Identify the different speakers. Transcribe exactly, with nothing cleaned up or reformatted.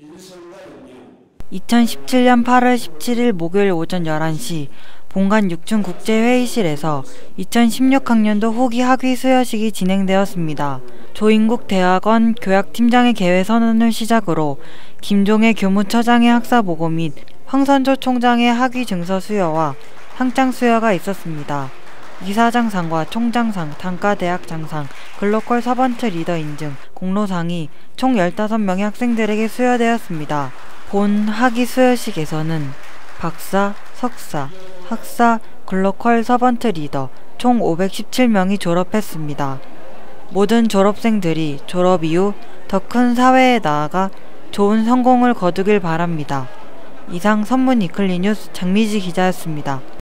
Speaker 1: 이천십칠년 팔월 십칠일 목요일 오전 열한 시 본관 육 층 국제회의실에서 이천십육학년도 후기 학위 수여식이 진행되었습니다. 조인국 대학원 교학팀장의 개회선언을 시작으로 김종애 교무처장의 학사보고 및 황선조 총장의 학위 증서 수여와 상장 수여가 있었습니다. 이사장상과 총장상, 단과대학장상, 글로컬 서번트 리더 인증, 공로상이 총 열다섯 명의 학생들에게 수여되었습니다. 본 학위 수여식에서는 박사, 석사, 학사, 글로컬 서번트 리더 총 오백십칠 명이 졸업했습니다. 모든 졸업생들이 졸업 이후 더 큰 사회에 나아가 좋은 성공을 거두길 바랍니다. 이상 선문 위클리 뉴스 장미지 기자였습니다.